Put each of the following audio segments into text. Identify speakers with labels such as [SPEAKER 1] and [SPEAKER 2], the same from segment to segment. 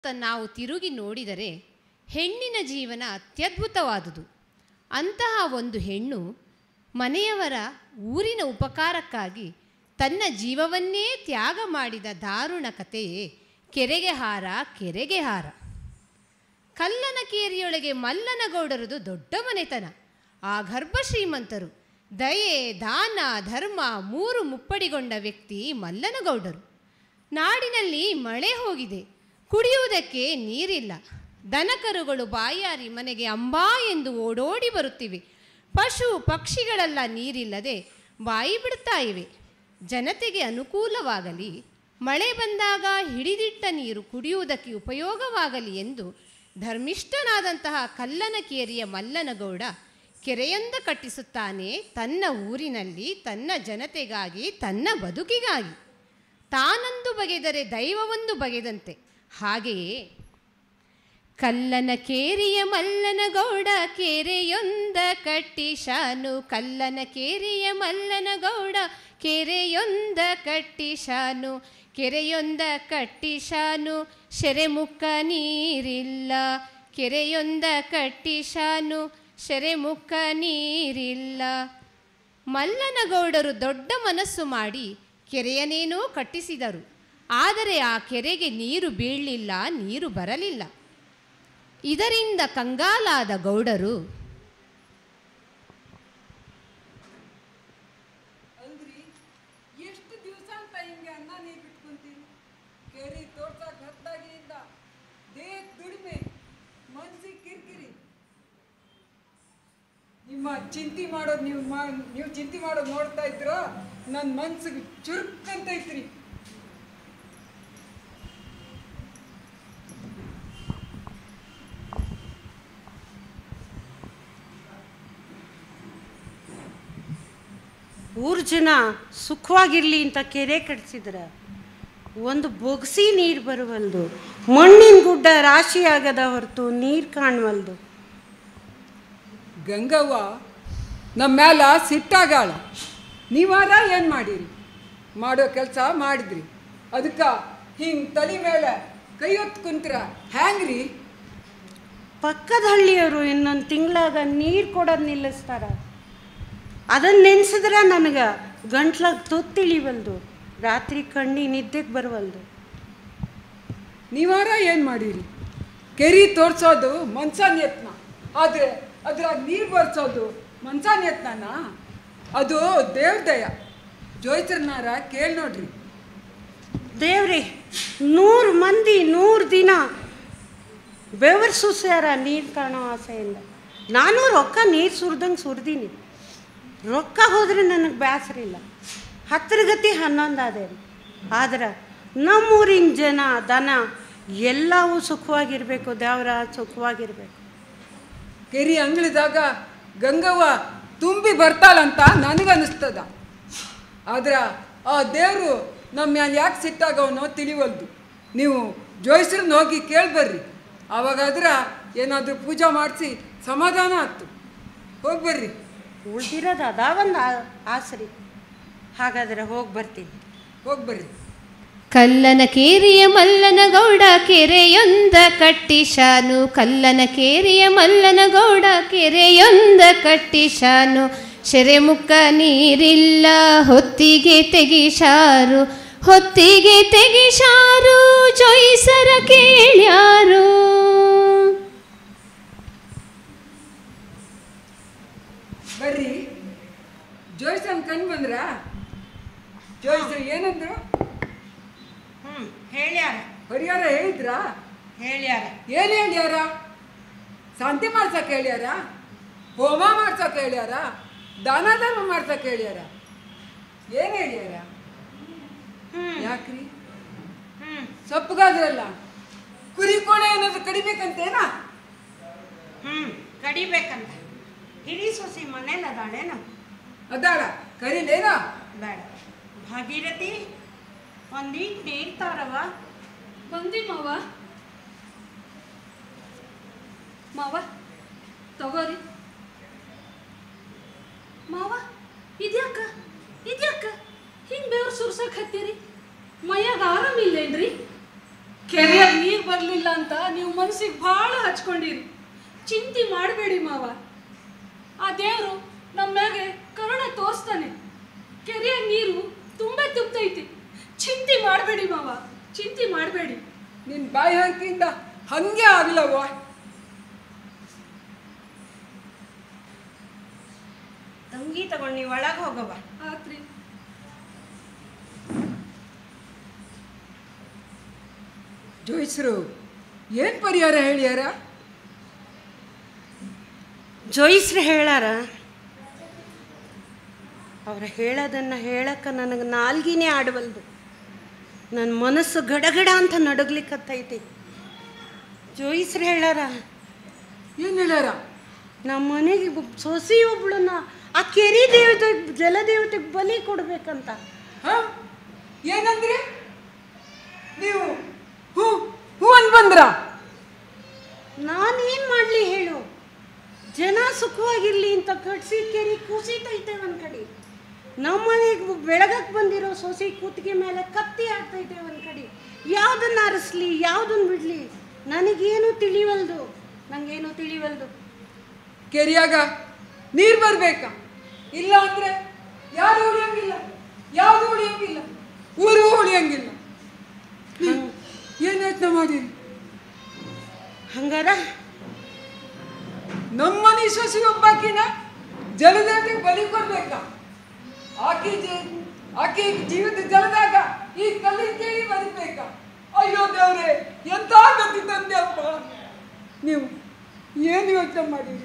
[SPEAKER 1] ನಾವು ತಿರುಗಿ ನೋಡಿದರೆ ಹೆಣ್ಣಿನ ಜೀವನ ಅತ್ಯದ್ಭುತವಾದುದು. ಅಂತಹ ಒಂದು ಹೆಣ್ಣು ಮನೆಯವರ ಊರಿನ ಉಪಕಾರಕ್ಕಾಗಿ ತನ್ನ ಜೀವವನ್ನೇ ತ್ಯಾಗ ಮಾಡಿದ ದಾರುಣ ಕಥೆಯೇ ಕೆರೆಗೆ ಹಾರ ಕೆರೆಗೆ ಹಾರ. ಕಲ್ಲನಕೇರಿಯೊಳಗೆ ಮಲ್ಲನಗೌಡರದು ದೊಡ್ಡ ಮನೆತನ. ಆ ಗರ್ಭ ಶ್ರೀಮಂತರು. ದಯೆ, ದಾನ, ಧರ್ಮ ಮೂರು ಮುಪ್ಪಡಿಗೊಂಡ ವ್ಯಕ್ತಿ ಮಲ್ಲನಗೌಡರು. ನಾಡಿನಲ್ಲಿ ಮಳೆ ಹೋಗಿದೆ, ಕುಡಿಯುವುದಕ್ಕೆ ನೀರಿಲ್ಲ. ದನಕರುಗಳು ಬಾಯಾರಿ ಮನೆಗೆ ಅಂಬಾ ಎಂದು ಓಡೋಡಿ ಬರುತ್ತಿವೆ. ಪಶು ಪಕ್ಷಿಗಳೆಲ್ಲ ನೀರಿಲ್ಲದೆ ಬಾಯಿ ಬಿಡ್ತಾ ಇವೆ. ಜನತೆಗೆ ಅನುಕೂಲವಾಗಲಿ, ಮಳೆ ಬಂದಾಗ ಹಿಡಿದಿಟ್ಟ ನೀರು ಕುಡಿಯುವುದಕ್ಕೆ ಉಪಯೋಗವಾಗಲಿ ಎಂದು ಧರ್ಮಿಷ್ಠನಾದಂತಹ ಕಲ್ಲನಕೇರಿಯ ಮಲ್ಲನಗೌಡ ಕೆರೆಯೊಂದ ಕಟ್ಟಿಸುತ್ತಾನೆ ತನ್ನ ಊರಿನಲ್ಲಿ, ತನ್ನ ಜನತೆಗಾಗಿ, ತನ್ನ ಬದುಕಿಗಾಗಿ. ತಾನೊಂದು ಬಗೆದರೆ ದೈವವೊಂದು ಬಗೆದಂತೆ. ಹಾಗೆಯೇ ಕಲ್ಲನಕೇರಿಯ ಮಲ್ಲನಗೌಡ ಕೆರೆಯೊಂದ ಕಟ್ಟಿಶಾನು, ಕಲ್ಲನಕೇರಿಯ ಮಲ್ಲನಗೌಡ ಕೆರೆಯೊಂದ ಕಟ್ಟಿಶಾನು, ಕೆರೆಯೊಂದ ಕಟ್ಟಿಶಾನು ಶೆರೆಮುಕ್ಕ ನೀರಿಲ್ಲ, ಕೆರೆಯೊಂದ ಕಟ್ಟಿಶಾನು ಶೆರೆಮುಕ್ಕ ನೀರಿಲ್ಲ. ಮಲ್ಲನಗೌಡರು ದೊಡ್ಡ ಮನಸ್ಸು ಮಾಡಿ ಕೆರೆಯನ್ನೇನೋ ಕಟ್ಟಿಸಿದರು. ಆದರೆ ಆ ಕೆರೆಗೆ ನೀರು ಬೀಳಲಿಲ್ಲ, ನೀರು ಬರಲಿಲ್ಲ. ಇದರಿಂದ ಕಂಗಾಲಾದ ಗೌಡರು
[SPEAKER 2] ಎಷ್ಟು ದಿವಸ ಅಂತ ಹಿಂಗೆ ಅನ್ನ ನೀರು ಬಿಟ್ಕೊಂತೀರಿ? ಕೆರೆ ತೋರ್ಸಕ್ ಹತ್ತಾಗಿಯಿಂದ ದೇಹ ದುಡಿಮೆ, ಮನ್ಸಿಗೆ ಕಿರಿಕಿರಿ. ನಿಮ್ಮ ಚಿಂತೆ ಮಾಡೋದು ನೀವು ಚಿಂತೆ ಮಾಡೋದು ನೋಡ್ತಾ ಇದ್ರ ನನ್ನ ಮನ್ಸಿಗೆ ಚುರುಕಂತ ಐತ್ರಿ.
[SPEAKER 3] ಊರು ಜನ ಸುಖವಾಗಿರಲಿ ಅಂತ ಕೆರೆ ಕಟ್ಸಿದ್ರ ಒಂದು ಬೊಗಸಿ ನೀರು ಬರುವಲ್ದು, ಮಣ್ಣಿನ ಗುಡ್ಡ ರಾಶಿ ಆಗದ ಹೊರತು ನೀರು ಕಾಣವಲ್ದು.
[SPEAKER 2] ಗಂಗವ್ವ ನಮ್ಮ ಮ್ಯಾಲ ಸಿಟ್ಟಾಗಾಳ. ನೀವಾರ ಏನು ಮಾಡಿರಿ? ಮಾಡೋ ಕೆಲಸ ಮಾಡಿದ್ರಿ, ಅದಕ್ಕೆ ಹಿಂಗೆ ತಲೆ ಮೇಲೆ ಕೈ ಹೊತ್ತು ಕುಂತ್ರ ಹ್ಯಾಂಗ್ರಿ?
[SPEAKER 3] ಪಕ್ಕದ ಹಳ್ಳಿಯವರು ಇನ್ನೊಂದು ತಿಂಗಳಾಗ ನೀರು ಕೊಡೋದು ನಿಲ್ಲಿಸ್ತಾರ. ಅದನ್ನು ನೆನೆಸಿದ್ರೆ ನನಗೆ ಗಂಟ್ಲಾಗ ತೊತ್ತಿಳಿವಲ್ದು, ರಾತ್ರಿ ಕಣ್ಣಿ ನಿದ್ದೆಗೆ ಬರವಲ್ದು.
[SPEAKER 2] ನೀವಾರ ಏನು ಮಾಡಿರಿ? ಕೆರೆ ತೋರಿಸೋದು ಮನ್ಸನ್ ಯತ್ನ, ಆದರೆ ಅದ್ರಾಗ ನೀರು ಬರ್ಸೋದು ಮನ್ಸನ್ ಯತ್ನನ? ಅದು ದೇವ್ದಯ. ಜೋಯ್ತ್ರನಾರ ಕೇಳಿ ನೋಡ್ರಿ.
[SPEAKER 3] ದೇವ್ರಿ, 100 ಮಂದಿ 100 ದಿನ ಬೆವರು ಸುಸ್ಯಾರ ನೀರು ಕಾಣೋ ಆಸೆಯಿಂದ. ನಾನು ರೊಕ್ಕ ನೀರು ಸುರಿದಂಗೆ ಸುರಿದೀನಿ. ರೊಕ್ಕ ಹೋದರೆ ನನಗೆ ಬೇಸರಿಲ್ಲ. 10 ಗತಿ 11 ಆದೇನು. ಆದ್ರೆ ನಮ್ಮೂರಿನ ಜನ ದನ ಎಲ್ಲವೂ ಸುಖವಾಗಿರಬೇಕು, ದೇವರ ಸುಖವಾಗಿರಬೇಕು.
[SPEAKER 2] ಕೆರೆ ಅಂಗಳದಾಗ ಗಂಗವ್ವ ತುಂಬಿ ಬರ್ತಾಳಂತ ನನಗನ್ನಿಸ್ತದ. ಆದ್ರೆ ಆ ದೇವರು ನಮ್ಮ ಮ್ಯಾಲೆ ಯಾಕೆ ಸಿಟ್ಟಾಗವನೋ ತಿಳಿವಲ್ದು. ನೀವು ಜೋಯಿಸ್ರನ್ನ ಹೋಗಿ ಕೇಳ್ಬರ್ರಿ, ಆವಾಗಾದ್ರೆ ಏನಾದರೂ ಪೂಜೆ ಮಾಡಿಸಿ ಸಮಾಧಾನ ಆಯ್ತು. ಹೋಗ್ಬರ್ರಿ.
[SPEAKER 3] ಉಳ್ದಿರೋದು ಅದಾವಂದು ಆಸರಿ. ಹಾಗಾದರೆ ಹೋಗಿ ಬರ್ತೀನಿ.
[SPEAKER 2] ಹೋಗ್ಬರ್ರಿ.
[SPEAKER 1] ಕಲ್ಲನಕೇರಿಯ ಮಲ್ಲನಗೌಡ ಕೆರೆಯೊಂದ ಕಟ್ಟಿಶಾನು, ಕಲ್ಲನಕೇರಿಯ ಮಲ್ಲನಗೌಡ ಕೆರೆಯೊಂದ ಕಟ್ಟಿಶಾನು ಶೆರೆಮುಕ್ಕ ನೀರಿಲ್ಲ, ಹೊತ್ತಿಗೆ ತೆಗಿಶಾರು, ಹೊತ್ತಿಗೆ ತೆಗಿಶಾರು ಜೋಯಿಸರ ಕೇಳ್ಯಾರು.
[SPEAKER 2] ಬರ್ರಿ. ಜೋಯಿಸನ್ ಕಣ್ ಬಂದ್ರ? ಜೋಯಿಸ್ರು ಏನಂದ್ರು?
[SPEAKER 3] ಹೇಳ್ಯಾರ.
[SPEAKER 2] ಪರಿಹಾರ ಹೇಳಿದ್ರಾ?
[SPEAKER 3] ಹೇಳ್ಯಾರ.
[SPEAKER 2] ಏನು ಹೇಳ್ಯಾರ? ಶಾಂತಿ ಮಾಡ್ಸಕ್ಕೆ ಹೇಳ್ಯಾರ? ಹೋಮ ಮಾಡ್ಸಕ್ಕೆ ಹೇಳ್ಯಾರ? ದಾನ ಧರ್ಮ ಮಾಡ್ಸಕ್ಕೆ ಹೇಳ್ಯಾರ? ಏನು ಹೇಳ್ಯಾರ? ಯಾಕ್ರಿ ಸಪ್ಪಗಾದ್ರಲ್ಲ? ಕುರಿ ಕೋಣೆ ಏನಾದ್ರು ಕಡಿಬೇಕಂತೇನ?
[SPEAKER 3] ಕಡಿಬೇಕಂತ. ಹಿರಿ ಸೊಸಿ ಮನೇಲಿ ಅದಾಳೇನು?
[SPEAKER 2] ಅದಾಳ, ಕರೀಲೇನ?
[SPEAKER 3] ಬೇಡ. ಭಾಗೀರಥಿ, ಒಂದೀಟ್ ನೀರು ತಾರವ.
[SPEAKER 4] ಬಂದಿ ಮಾವ. ಮಾವ ತಗೋರಿ. ಮಾವ ಇದ್ಯಾಕ ಹಿಂಗೆ ಬೆವರು ಸುರ್ಸಕ್ಕೆ ಹತ್ತೀರಿ? ಮೈಯಾಗ ಆರಾಮಿಲ್ಲೇನ್ರಿ? ಕೆರೆಯಾಗ ನೀರು ಬರಲಿಲ್ಲ ಅಂತ ನೀವು ಮನಸ್ಸಿಗೆ ಭಾಳ ಹಚ್ಕೊಂಡಿರಿ. ಚಿಂತೆ ಮಾಡಬೇಡಿ ಮಾವ. ಆ ದೇವರು ನಮ್ಮ ಮ್ಯಾಗೆ ಕರುಣೆ ತೋರಿಸ್ತಾನೆ. ಕೆರೆಯ ನೀರು ತುಂಬೈತಿ. ಚಿಂತೆ ಮಾಡಬೇಡಿ ಮಾವ, ಚಿಂತೆ ಮಾಡಬೇಡಿ.
[SPEAKER 2] ನಿನ್ನ ಬಾಯಿ ಹಾಕಿಂದ ಹಂಗೆ ಆಗ್ಲವ್ವ.
[SPEAKER 3] ತಂಗಿ ತಗೊಂಡು ನೀವು ಒಳಗೆ ಹೋಗವ.
[SPEAKER 4] ಆತ್ರಿ.
[SPEAKER 2] ಜೋಯಿಸ್ರು ಏನು ಪರಿಹಾರ ಹೇಳ್ಯಾರ?
[SPEAKER 3] ಜೋಯಿಸ್ರು ಹೇಳಾರ. ಅವ್ರು ಹೇಳೋದನ್ನು ಹೇಳಕ್ಕೆ ನನಗೆ ನಾಲ್ಗಿನೇ ಆಡವಲ್ದು. ನನ್ನ ಮನಸ್ಸು ಗಡಗಡ ಅಂತ ನಡಗ್ಲಿಕ್ಕತ್ತೈತಿ. ಜೋಯಿಸ್ರು ಹೇಳಾರ.
[SPEAKER 2] ಏನು ಹೇಳ್ಯಾರ?
[SPEAKER 3] ನಮ್ಮ ಮನೆಗೆ ಸೊಸಿ ಒಬ್ಳನ್ನ ಆ ಕೆರೆ ದೇವತೆ ಜಲದೇವತೆಗೆ ಬಲಿ ಕೊಡ್ಬೇಕಂತ.
[SPEAKER 2] ಹಾಂ, ಏನಂದ್ರಿ ನೀವು? ಹ್ಞೂ ಹ್ಞೂ ಅಂದ್ ಬಂದ್ರ?
[SPEAKER 3] ನಾನೇನು ಮಾಡಲಿ ಹೇಳು? ಜನ ಸುಖವಾಗಿರ್ಲಿ ಅಂತ ಕಟ್ಸಿ ಕೆರೆ ಕುಸಿತೈತೆ ಒಂದು ಕಡೆ. ನಮ್ಮ ಮನೆಗೆ ಬೆಳಗಕ್ಕೆ ಬಂದಿರೋ ಸೊಸಿ ಕೂತಿಗೆ ಮೇಲೆ ಕತ್ತಿ ಆಗ್ತೈತೆ ಒಂದು ಕಡೆ. ಯಾವುದನ್ನ ಅರಸ್ಲಿ, ಯಾವುದನ್ನು ಬಿಡಲಿ, ನನಗೇನು ತಿಳಿವಲ್ದು.
[SPEAKER 2] ಕೆರಿಯಾಗ ನೀರು ಬರ್ಬೇಕಾ? ಇಲ್ಲ ಅಂದ್ರೆ ಯಾರು ಉಳಿಯಂಗಿಲ್ಲ, ಯಾವುದು ಉಳಿಯಂಗಿಲ್ಲ, ಊರು ಉಳಿಯಂಗಿಲ್ಲ. ಏನು ಯೋಚನೆ ಮಾಡಿರಿ?
[SPEAKER 3] ಹಂಗಾರ
[SPEAKER 2] ನಮ್ಮನೆ ಸೊಸಿ ಒಬ್ಬಾಕಿನ ಜಲದೇವತೆಗೆ ಬಲಿ ಕೊಡ್ಬೇಕಾ? ಆಕೆ ಜೀವಿತ ಜಲದಾಗ ಈ ಕಲ್ಲಿನ ಕೇಳಿ ಬದುಕಬೇಕಾ? ಅಯ್ಯೋ ದೇವ್ರೆ, ಎಂತ ಗತಿ ತಂದೆ ಅಪ್ಪ. ನೀವು ಏನು ಯೋಚನೆ ಮಾಡಿರಿ?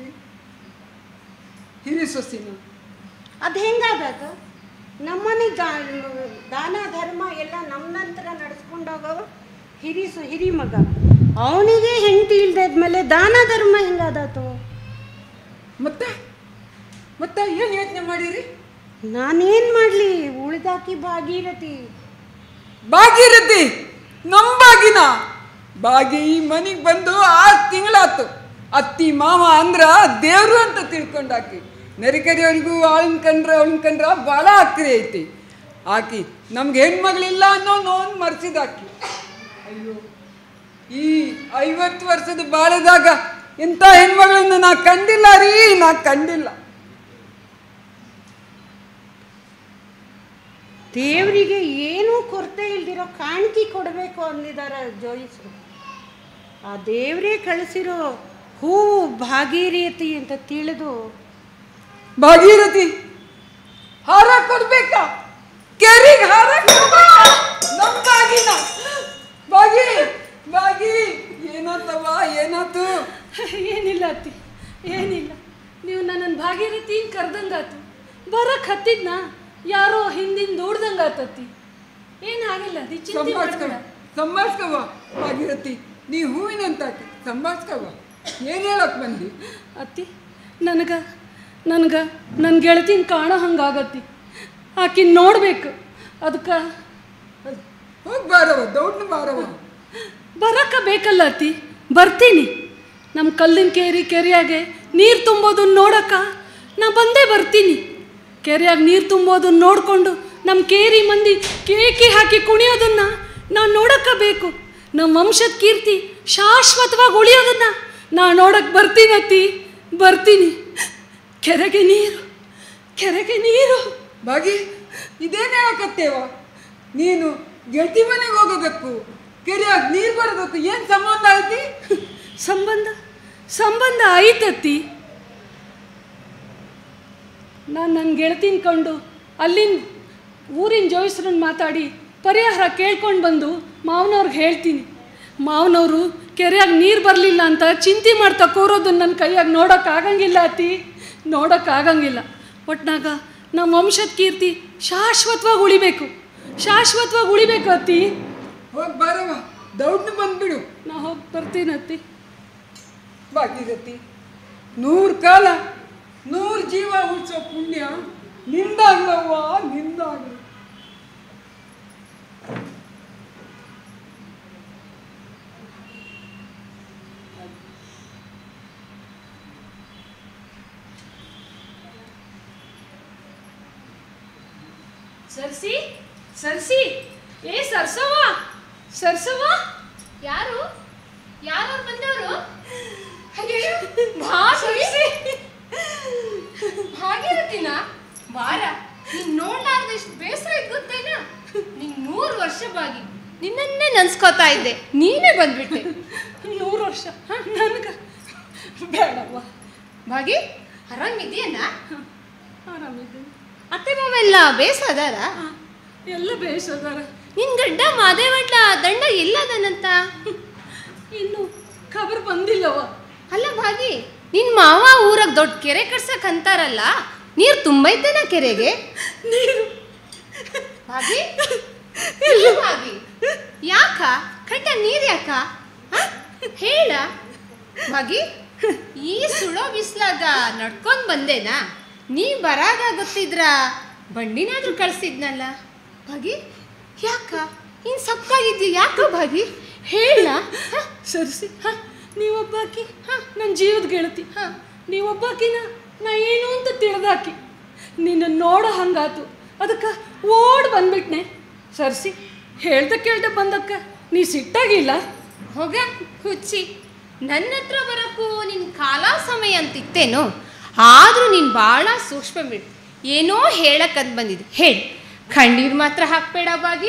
[SPEAKER 2] ಹಿರಿ ಸೊಸಿನ
[SPEAKER 3] ಅದು ಹೆಂಗಾದಾಗ? ನಮ್ಮನೆ ದಾನ ಧರ್ಮ ಎಲ್ಲ ನಮ್ಮ ನಂತರ ನಡೆಸ್ಕೊಂಡೋಗವ. ಹಿರಿ ಮಗ ಅವನಿಗೆ ಹೆಂಡತಿ ಇಲ್ದಾದ್ಮೇಲೆ ದಾನ ಧರ್ಮ ಹೆಂಗಾದಾತು?
[SPEAKER 2] ಮತ್ತೆ ಏನು ಯೋಚನೆ ಮಾಡಿರಿ?
[SPEAKER 3] ನಾನೇನು ಮಾಡಲಿ? ಉಳಿದಾಕಿ ಭಾಗೀರಥಿ
[SPEAKER 2] ನಮ್ಮ ಬಾಗಿ ಈ ಮನೆಗೆ ಬಂದು 6 ತಿಂಗಳಾತು. ಅತ್ತಿ ಮಾವ ಅಂದ್ರ ದೇವ್ರು ಅಂತ ತಿಳ್ಕೊಂಡಾಕಿ. ನೆರೆಕರಿಯವ್ರಿಗೂ ಅವಳನ್ ಕಂಡ್ರ ಭಾಳ ಆಕ್ರಿ ಐತಿ. ಆಕಿ ನಮ್ಗೆ ಹೆಣ್ಮಗಳಿಲ್ಲ ಅನ್ನೋ ನೋನ್ ಮರ್ಸಿದಾಕಿ. ಅಯ್ಯೋ, ಈ 50 ವರ್ಷದ ಬಾಳದಾಗ ಇಂಥ ಹೆಣ್ಮಗಳನ್ನ ನಾ ಕಂಡಿಲ್ಲ ರೀ, ನಾ ಕಂಡಿಲ್ಲ.
[SPEAKER 3] ದೇವರಿಗೆ ಏನೂ ಕೊರತೆ ಇಲ್ದಿರೋ ಕಾಣಿಕೆ ಕೊಡಬೇಕು ಅಂದಿದ್ದಾರೆ ಜೋಯಿಸ್ರು. ಆ ದೇವರೇ ಕಳಿಸಿರೋ ಹೂವು ಭಾಗೀರಥಿ ಅಂತ ತಿಳಿದು
[SPEAKER 2] ಭಾಗೀರಥಿ ಹಾರ ಕೊಡ್ಬೇಕಾ? ಕೆರಿಗೆ ಹಾರ ಕೊಡ್ಬೇಕಾ? ನಮ್ಮ ಬಾಗಿನ ಬಾಗಿ ಏನಾತವ? ಏನಾತು?
[SPEAKER 4] ಏನಿಲ್ಲ ಅತ್ತಿ, ಏನಿಲ್ಲ. ನೀವು ನನ್ನನ್ನು ಭಾಗೀರಥಿ ಕರ್ದಂಗಾತು. ಬರಕ್ಕೆ ಹತ್ತಿದ್ನ ಯಾರೋ ಹಿಂದಿಂದ ದೂಡ್ದಂಗಾತತ್ತಿ. ಏನಾಗಿಲ್ಲ, ನೀ ಚಿಂತೆ ಮಾಡಬೇಡ.
[SPEAKER 2] ಸಂಭಾಳ್ಸ್ಕವ ಭಾಗೀರಥಿ, ನೀ ಹೂವಿನಂತಾಕಿ ಸಂಭಾಳ್ಸ್ಕವ. ಏನು ಹೇಳಕ್ ಬಂದಿ?
[SPEAKER 4] ಅತ್ತಿ, ನನಗೆ ನನ್ನ ಗೆಳತಿನ ಕಾಣೋ ಹಂಗಾಗತ್ತಿ. ಆಕಿನ ನೋಡ್ಬೇಕು. ಅದಕ್ಕೆ
[SPEAKER 2] ಹೋಗಿ ಬಾರವ, ದೌಡ್ನ ಬಾರವ.
[SPEAKER 4] ಬರಕ್ಕ ಬೇಕಲ್ಲ ಅತ್ತಿ, ಬರ್ತೀನಿ. ನಮ್ಮ ಕಲ್ಲಿನ ಕೆರೆಯಾಗೆ ನೀರು ತುಂಬೋದನ್ನ ನೋಡಕ್ಕ ನಾ ಬಂದೇ ಬರ್ತೀನಿ. ಕೆರೆಯಾಗ ನೀರು ತುಂಬೋದನ್ನ ನೋಡಿಕೊಂಡು ನಮ್ಮ ಕೇರಿ ಮಂದಿ ಕೇಕಿ ಹಾಕಿ ಕುಣಿಯೋದನ್ನ ನಾನು ನೋಡಕ್ಕ ಬೇಕು. ನಮ್ಮ ವಂಶದ ಕೀರ್ತಿ ಶಾಶ್ವತವಾಗಿ ಉಳಿಯೋದನ್ನ ನಾ ನೋಡಕ್ಕೆ ಬರ್ತೀನಿ ಅತ್ತಿ, ಬರ್ತೀನಿ. ಕೆರೆಗೆ ನೀರು
[SPEAKER 2] ಬಾಗಿ, ಇದೇನು ಹೇಳಕತ್ತೇವ? ನೀನು ಗೆಳತಿ ಮನೆಗೆ ಹೋಗೋದಕ್ಕೂ ಕೆರೆಯಾಗ ನೀರು ಬರೋದಕ್ಕೂ ಏನು ಸಂಬಂಧ ಐತಿ?
[SPEAKER 4] ಸಂಬಂಧ ಐತತ್ತಿ. ನಾನು ನನ್ನ ಗೆಳತಿನ ಕಂಡು ಅಲ್ಲಿನ ಊರಿನ ಜೋಯಿಸ್ರನ್ನ ಮಾತಾಡಿ ಪರಿಹಾರ ಕೇಳ್ಕೊಂಡು ಬಂದು ಮಾವನವ್ರಿಗೆ ಹೇಳ್ತೀನಿ. ಮಾವನವರು ಕೆರೆಯಾಗ ನೀರು ಬರಲಿಲ್ಲ ಅಂತ ಚಿಂತೆ ಮಾಡ್ತಾ ಕೂರೋದನ್ನ ನನ್ನ ಕೈಯಾಗ ನೋಡೋಕ್ಕಾಗಂಗಿಲ್ಲ ಅತ್ತಿ, ನೋಡೋಕ್ಕಾಗಂಗಿಲ್ಲ. ಒಟ್ನಾಗ ನಮ್ಮ ವಂಶದ ಕೀರ್ತಿ ಶಾಶ್ವತವಾಗಿ ಉಳಿಬೇಕು ಅತ್ತಿ.
[SPEAKER 2] ಹೋಗಿ ಬಾರವ, ದೌಡ್ನ ಬಂದ್ಬಿಡು.
[SPEAKER 4] ನಾ ಹೋಗಿ ಬರ್ತೀನಿ ಅತ್ತಿ.
[SPEAKER 2] ಭಾಗೀರಥಿ, 100 ಕಾಲ 100 ಜೀವ ಉಳಿಸೋ ಪುಣ್ಯ ನಿಂದಾಗ್ಲವ್ವ, ನಿಂದಾಗ್ಲ.
[SPEAKER 4] ಸರ್ಸಿ, ಏ ಸರ್ಸವ್ವ,
[SPEAKER 1] ಯಾರು? ಭಾಗೀರಥಿನ ವಾರ ನೀನ್ ನೋಡ್ಲಾರ್ದ ಎಷ್ಟು ಬೇಸರ ಇದ್ ಗೊತ್ತೇನಾ? ನಿನ್ 100 ವರ್ಷ ಬಾಗಿ ನಿನ್ನನ್ನೇ ನನ್ಸ್ಕೋತಾ ಇದ್ದೆ, ನೀನೇ ಬಂದ್ಬಿಟ್ಟೆ.
[SPEAKER 4] 100 ವರ್ಷ ನನಗ ಬೇಡವ್ವ.
[SPEAKER 1] ಭಾಗಿ ಆರಾಮಿದೆಯನ್ನ?
[SPEAKER 4] ಆರಾಮಿದ್ದೀನಿ.
[SPEAKER 1] ಅತ್ತೆ ಮಾವೆಲ್ಲ ಬೇಸದಾರ?
[SPEAKER 4] ಎಲ್ಲ ಬೇಸದಾರ.
[SPEAKER 1] ನಿನ್ ಗಡ್ಡ ಮಾದೇವಡ್ಡ ದಂಡ ಎಲ್ಲದನಂತ
[SPEAKER 4] ಇನ್ನು ಖಬರ್ ಬಂದಿಲ್ಲವ.
[SPEAKER 1] ಅಲ್ಲ ಭಾಗಿ, ನಿನ್ ಮಾವ ಊರಾಗ ದೊಡ್ಡ ಕೆರೆ ಕಟ್ಸಕ್ ಅಂತಾರಲ್ಲ, ನೀರು ತುಂಬೈತೇನ ಕೆರೆಗೆ?
[SPEAKER 4] ನೀರು
[SPEAKER 1] ಭಾಗಿ ಇಲ್ಲ ಭಾಗಿ, ಯಾಕ ಕಡ್ಡ ನೀರ್ ಯಾಕ ಹೇಳ ಭಾಗಿ. ಈ ಸುಳೋ ಬಿಸ್ಲಾಗ ನಡ್ಕೊಂಡ್ ಬಂದೇನಾ? ನೀ ಬರಾಗ ಗೊತ್ತಿದ್ರ ಬಂಡಿನಾದ್ರೂ ಕಳ್ಸಿದ್ನಲ್ಲ ಭಾಗಿ. ಯಾಕ ಇನ್ ಸಪ್ಪಾಗಿದ್ದಿ ಯಾಕ ಭಾಗಿ ಹೇಳ.
[SPEAKER 4] ಸರಿಸಿ, ನೀವೊಬ್ಬಾಕಿ ನನ್ನ ಜೀವದ ಗೆಳತಿ. ನೀವೊಬ್ಬಾಕಿನ ನಾ ಏನು ಅಂತ ತಿಳಿದಾಕಿ ನಿನ್ನ ನೋಡೋ ಹಂಗಾತು, ಅದಕ್ಕೆ ಓಡ್ ಬಂದ್ಬಿಟ್ನೆ. ಸರಿಸಿ, ಕೇಳ್ದ ಬಂದಕ್ಕ ನೀ ಸಿಟ್ಟಾಗಿಲ್ಲ?
[SPEAKER 1] ಹೋಗ ಹುಚ್ಚಿ, ನನ್ನ ಹತ್ರ ಬರಕ್ಕೂ ನಿನ್ ಕಾಲ ಸಮಯ ಅಂತಿತ್ತೇನು? ಆದ್ರೂ ನೀನ್ ಭಾಳ ಸೂಕ್ಷ್ಮ ಬಿಡು. ಏನೋ ಹೇಳಕ್ಕಂತ ಬಂದಿದ್ದೆ, ಹೇಳಿ. ಕಣ್ಣೀರು ಮಾತ್ರ ಹಾಕ್ಬೇಡ ಬಾಗಿ.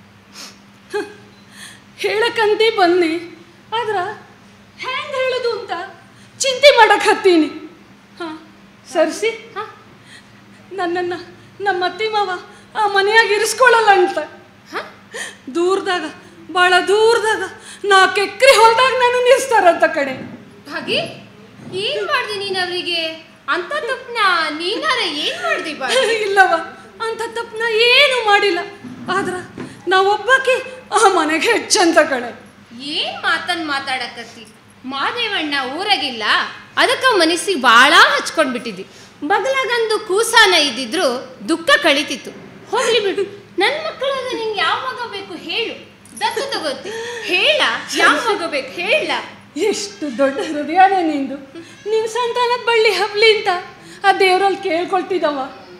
[SPEAKER 4] ಹೇಳಕ್ಕಂತ ಬನ್ನಿ, ಆದ್ರ ಹೆಂಗೆ ಹೇಳೋದು ಅಂತ ಚಿಂತೆ ಮಾಡಕ್ಕೆ ಹತ್ತೀನಿ. ಹಾಂ ಸರಿಸಿ, ನನ್ನನ್ನು ನಮ್ಮ ಅತ್ತಿ ಮಾವ ಆ ಮನೆಯಾಗ ಇರಿಸ್ಕೊಳ್ಳಲ್ಲ ಅಂತ ದೂರದಾಗ, ಭಾಳ ದೂರದಾಗ 4 ಎಕರೆ ಹೊಲದಾಗ ನಾನು ನಿಲ್ಲಿಸ್ತಾರಂತ ಕಡೆ.
[SPEAKER 1] ಭಾಗಿ ಏನ್ ಮಾಡ್ದಿ ನೀನ್ ಅವ್ರಿಗೆ? ಅಂತ ತಪ್ಪನ ನೀನಾರ ಏನ್ ಮಾಡ್ದಿ ಬಾಗಿ?
[SPEAKER 4] ಇಲ್ಲವ, ಅಂತ ತಪ್ಪನ ಏನು ಮಾಡಿಲ್ಲ. ಆದ್ರ ನಾವೊಬ್ಬಾಕಿ ಆ ಮನೆಗೆ ಹೆಚ್ಚಂತ ಕಡೆ.
[SPEAKER 1] ಏನ್ ಮಾತಾಡಕತ್ತಿ? ಮಾದೇವಣ್ಣ ಊರಾಗಿಲ್ಲ, ಅದಕ್ಕ ಮನಸ್ಸಿಗೆ ಭಾಳ ಹಚ್ಕೊಂಡ್ಬಿಟ್ಟಿದ್ದಿ. ಬಗಲಾಗಂದು ಕೂಸಾನ ಇದ್ದಿದ್ರು ದುಃಖ ಕಳೀತಿತ್ತು. ಹೋಗ್ಲಿ ಬಿಡು, ನನ್ನ ಮಕ್ಕಳಾಗ ನಿಂಗೆ ಯಾವ ಮಗ ಬೇಕು ಹೇಳು, ದತ್ತು ತಗೋತಿ ಹೇಳ. ಯಾವ ಮಗ ಬೇಕು ಹೇಳ.
[SPEAKER 4] ಎಷ್ಟು ದೊಡ್ಡ ಹೃದಯನೇ ನಿಂದು. ನಿನ್ ಸಂತಾನದ ಬಳ್ಳಿ ಹಬ್ಲಿ ಅಂತ ಆ ದೇವ್ರಲ್ಲಿ ಕೇಳ್ಕೊಳ್ತಿದ್ದವ.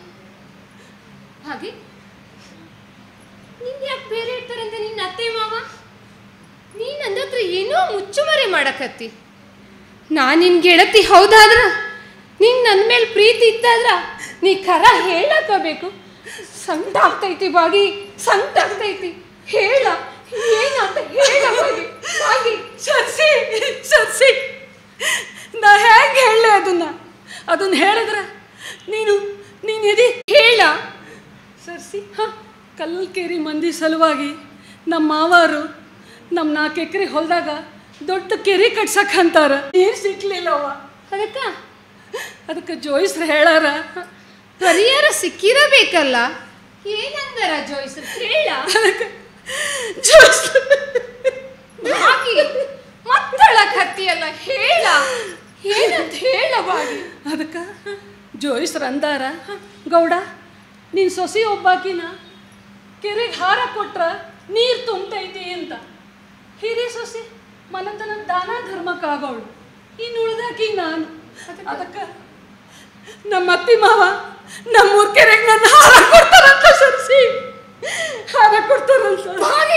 [SPEAKER 1] ಹಾಗೆ ನಿನ್ ಯಾಕೆ ಬೇರೆ ಇರ್ತಾರಂತೆ ನಿನ್ನ ಅತ್ತೆ ಮಾವ? ನೀನ್ ನನ್ನ ಹತ್ರ ಏನೋ ಮುಚ್ಚುಮರೆ ಮಾಡಕತ್ತಿ. ನಾನು ನಿನ್ ಗೆಳತಿ ಹೌದಾದ್ರ, ನಿನ್ ನನ್ನ ಮೇಲೆ ಪ್ರೀತಿ ಇದ್ದಾದ್ರ ನೀ ಖರ ಹೇಳಕಬೇಕು. ಸಂಕಟ ಆಗ್ತೈತಿ ಬಾಗಿ, ಸಂಕಟ ಆಗ್ತೈತಿ. ಹೇಳ ಏನಂತ ಹೇಳ ಬಾಗಿ. ಬಾಗಿ
[SPEAKER 4] ಸರ್ಸಿ, ನಾ ಹೇಗೆ ಹೇಳಲೆ ಅದನ್ನ ಹೇಳಿದ್ರ ನೀನು ಎದಿ
[SPEAKER 1] ಹೇಳ.
[SPEAKER 4] ಸರ್ಸಿ, ಕಲ್ಲಲ್ಕೇರಿ ಮಂದಿ ಸಲುವಾಗಿ ನಮ್ಮ ಮಾವಾರು ನಮ್ಮ 4 ಎಕರೆ ಹೊಲದಾಗ ದೊಡ್ಡ ಕೆರೆ ಕಟ್ಸಕ್ ಅಂತಾರ. ನೀರು ಸಿಕ್ಲಿಲ್ಲವ, ಅದಕ್ಕೆ ಜೋಯಿಸ್ರು ಹೇಳಾರ
[SPEAKER 1] ಪರಿಹಾರ ಸಿಕ್ಕಿರಬೇಕಲ್ಲ. ಏನಂದಾರ ಜೋಯಿಸ್ರು ಹೇಳ. ಬಾಗಿ ಮತ್ತಳಕ್ ಹತ್ತಿಯಲ್ಲ, ಹೇಳ ಏನಂತ ಹೇಳ ಬಾಗಿ.
[SPEAKER 4] ಅದಕ್ಕೆ ಜೋಯಿಸ್ರು ಅಂದಾರ, ಗೌಡ ನೀನು ಸೊಸಿ ಒಬ್ಬಾಕಿನ ಕೆರೆಗೆ ಹಾರ ಕೊಟ್ರ ನೀರು ತುಂಬತೈತಿ ಅಂತ. ಹಿರಿ ಸೊಸಿ ಮನತನ ದಾನ ಧರ್ಮಕ್ಕಾಗೋಳು, ಇನ್ನು ಉಳ್ದಾಕಿ ನಾನು. ಅದಕ್ಕೆ ನಮ್ಮ ಅತ್ತಿ ಮಾವ ನಮ್ಮೂರ್ ಕೆರೆಗೆ ನನ್ನ ಹಾರ ಕೊಡ್ತಾರಂತ. ಸರ್ಸಿ, ಹಾರ ಕೊಡ್ತಾರಂತ.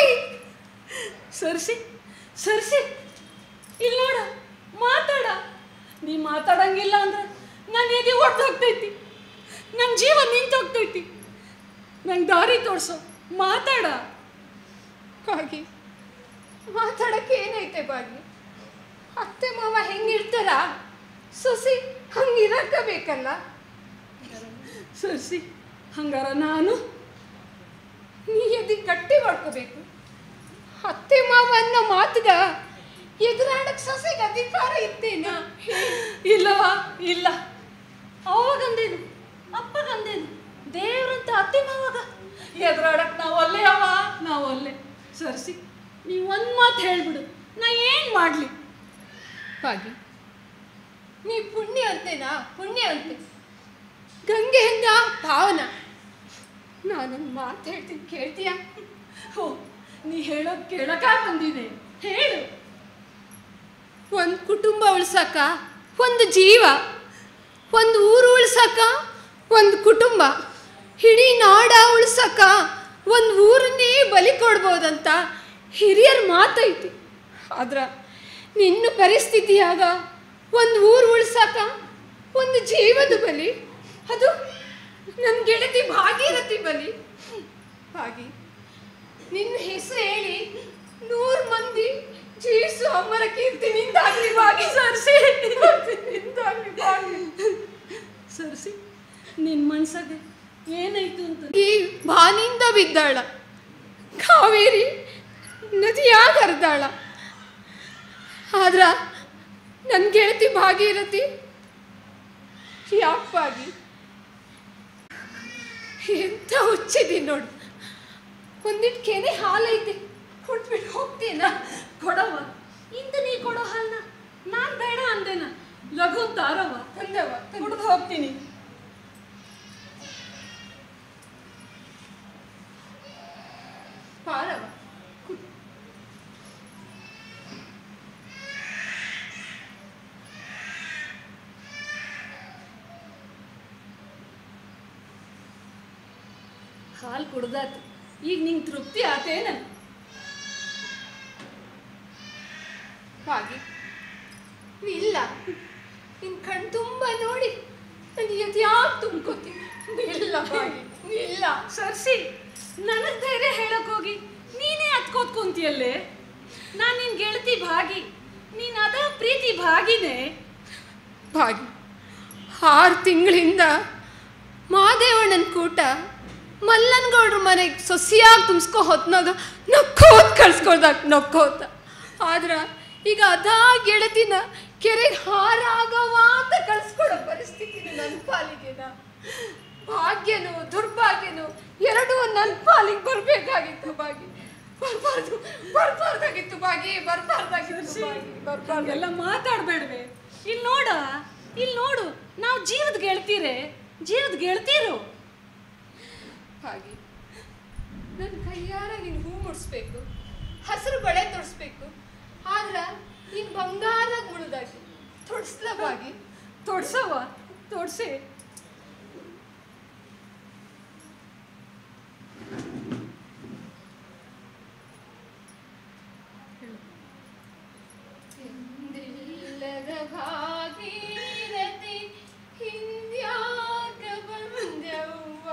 [SPEAKER 4] ಸರ್ಸಿ ಇಲ್ಲಿ ನೋಡ, ಮಾತಾಡ. ನೀ ಮಾತಾಡಂಗಿಲ್ಲ ಅಂದ್ರೆ ನಾನು ಎದೆ ಒಟ್ಟು ಹೋಗ್ತೈತಿ, ನನ್ನ ಜೀವ ನಿಂತೋಗ್ತೈತಿ. ನಂಗೆ ದಾರಿ ತೋರ್ಸೋ, ಮಾತಾಡ.
[SPEAKER 1] ಬಾಗಿ ಮಾತಾಡಕ್ಕೆ ಏನೈತೆ ಬಾಗಿ? ಅತ್ತೆ ಮಾವ ಹೆಂಗಿರ್ತಾರ, ಸೊಸಿ ಹಂಗಿರಕ್ಕ ಬೇಕಲ್ಲ.
[SPEAKER 4] ಸರ್ಸಿ, ಹಂಗಾರ ನಾನು
[SPEAKER 1] ನೀ ಎದಿ ಗಟ್ಟಿ ಮಾಡ್ಕೋಬೇಕು. ಅತ್ತೆ ಮಾವ ಅನ್ನೋ ಮಾತುಗ ಎದುರಾಡಕ್ ಸೊಸೆಗೆ ಅಧಿಕಾರ ಇತ್ತೇನ?
[SPEAKER 4] ಇಲ್ಲವ, ಇಲ್ಲ. ಅವಾಗಂದೇನು, ಅಪ್ಪಗಂದೇನು, ದೇವ್ರಂತ ಅತ್ತೆ ಮಾವಾಗ ಎದುರಾಡಕ್ ನಾವಲ್ಲೇ ಅವ, ನಾವಲ್ಲೇ. ಸರ್ಸಿ, ನೀವು ಒಂದು ಮಾತು ಹೇಳ್ಬಿಡು, ನಾ ಏನು ಮಾಡಲಿ?
[SPEAKER 1] ಹಾಗೆ ನೀ ಪುಣ್ಯ ಅಂತೇನಾ? ಪುಣ್ಯ ಅಂತೆ ಗಂಗೆ ಹೆಂಗ ಪಾವನ. ನಾನೊಂದು ಮಾತು ಹೇಳ್ತೀನಿ, ಕೇಳ್ತೀಯ?
[SPEAKER 4] ಓ, ನೀ ಹೇಳೋದು ಕೇಳಕ ಬಂದಿದೆ, ಹೇಳು.
[SPEAKER 1] ಒಂದು ಕುಟುಂಬ ಉಳ್ಸಕ ಒಂದು ಜೀವ, ಒಂದು ಊರು ಉಳ್ಸಕ ಒಂದು ಕುಟುಂಬ, ಇಡೀ ನಾಡ ಉಳ್ಸಕ ಒಂದು ಊರನ್ನೇ ಬಲಿ ಕೊಡ್ಬೋದಂತ ಹಿರಿಯರ ಮಾತೈತಿ. ಆದ್ರೆ ನಿನ್ನ ಪರಿಸ್ಥಿತಿಯಾಗ ಒಂದು ಊರು ಉಳ್ಸಾಕ ಒಂದು ಜೀವದ ಬಲಿ, ಅದು ನನ್ನ ಗೆಳತಿ ಭಾಗೀರಥಿ ಬಲಿ. ಭಾಗಿ, ನಿನ್ನ ಹೆಸರು ಹೇಳಿ 100 ಮಂದಿ ಜೀಸು ಅಮ್ಮರ ಕೀರ್ತಿ ನಿಂದಾಗ್ಲಿ ಭಾಗಿ. ಸರ್ಸಿ ನಿಂದಾಗ್ಲಿ ಭಾಗಿ.
[SPEAKER 4] ಸರ್ಸಿ, ನಿನ್ನ ಮನ್ಸಾಗೆ ಏನಾಯ್ತು ಅಂತ
[SPEAKER 1] ಈ ಬಾನಿಂದ ಬಿದ್ದಾಳ, ಕಾವೇರಿ ನದಿಯಾಗ ಹರಿದಾಳ. ಆದ್ರ ನನ್ನ ಗೆಳತಿ ಭಾಗೀರಥಿ ಯಾಕಾಗಿ ಎಂತ ಹುಚ್ಚಿದಿ ನೋಡು. ಒಂದಿಟ್ಟು ಕೆನೆ ಹಾಲೈತೆ, ಕೊಟ್ಬಿಟ್ಟು ಹೋಗ್ತೀನ.
[SPEAKER 4] ಕೊಡವ, ಇಂದ ನೀ ಕೊಡೋ ಹಾಲ್ನ ನಾನ್ ಬೇಡ ಅಂದೇನ. ಲಘು ತಾರವ
[SPEAKER 1] ತಂದವ
[SPEAKER 4] ಕುಡ್ದು ಹೋಗ್ತೀನಿ.
[SPEAKER 1] ಪಾರವ
[SPEAKER 4] ಹಾಲು ಕುಡ್ದಾತು, ಈಗ ನಿಂಗೆ ತೃಪ್ತಿ ಆತೇನ?
[SPEAKER 1] ಹಾಗೆ ಇಲ್ಲ, ನಿನ್ ಕಣ್ ತುಂಬ ನೋಡಿ ನನಗೆ ಯಾಕೆ ತುಂಬ್ಕೋತೀನಿ. ಇಲ್ಲ ಹಾಗೆ ಇಲ್ಲ.
[SPEAKER 4] ಸರ್ಸಿ, ನನಗೆ ಧೈರ್ಯ ಹೇಳಕ್ ಹೋಗಿ ನೀನೇ ಹತ್ಕೋತ್ಕೊಂತಿಯಲ್ಲೇ. ನಾನು ನಿನ್ ಗೆಳತಿ ಭಾಗಿ, ನೀನ್ ಅದ ಪ್ರೀತಿ ಭಾಗಿನೇ.
[SPEAKER 1] ಭಾಗಿ, 6 ತಿಂಗಳಿಂದ ಮಾದೇವಣ್ಣನ ಕೂಟ ಮಲ್ಲನಗೌಡ್ರ ಮನೆಗೆ ಸೊಸಿಯಾಗಿ ತುಂಬಿಸ್ಕೊ ಹೊತ್ನಾಗ ನಕ್ಕೋತ್ ಕಳ್ಸ್ಕೊಳ್ದಾಗ ನಕ್ಕೋತ. ಆದ್ರ ಈಗ ಅದಾ ಗೆಳತಿನ ಕೆರೆಗೆ ಹಾರಾಗವ ಅಂತ ಕಳ್ಸ್ಕೊಡೋ ಪರಿಸ್ಥಿತಿ ನನ್ನ ಪಾಲಿಗೆನ. ಭಾಗ್ಯನು ದುರ್ಭಾಗ್ಯನು ಎರಡೂ ನನ್ನ ಪಾಲಿಗೆ ಬರ್ಬೇಕಾಗಿತ್ತು ಭಾಗಿ. ಬರ್ಬಾರ್ದಾಗಿತ್ತು ಭಾಗಿ, ಬರ್ಬಾರ್ದಾಗಿತ್ತು.
[SPEAKER 4] ಎಲ್ಲ ಮಾತಾಡ್ಬೇಡ್ವೆ. ಇಲ್ಲಿ ನೋಡು, ನಾವು ಜೀವದ ಗೆಳ್ತೀರು.
[SPEAKER 1] ಹಾಗೆ ನನ್ನ ಕೈಯಾರ ನೀನು ಹೂ ಮುಡಿಸ್ಬೇಕು, ಹಸಿರು ಬಳೆ ತೊಡಿಸ್ಬೇಕು. ಆದ್ರ ನೀನು ಬಂಗಾರದಾಗ ಮುಳಿದಾಗಿ ತೊಡಿಸ್ಲ ಭಾಗಿ.
[SPEAKER 4] ತೊಡ್ಸವ, ತೊಡ್ಸಿ.
[SPEAKER 1] ಎಂದಿಲ್ಲದ ಭಾಗೀರಥಿ ಹಿಂದ್ಯಾಕ ಬಂದವ್ವ,